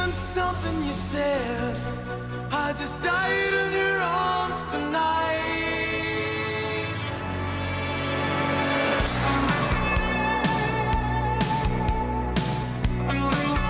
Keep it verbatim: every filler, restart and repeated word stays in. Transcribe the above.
something you said. I just died a new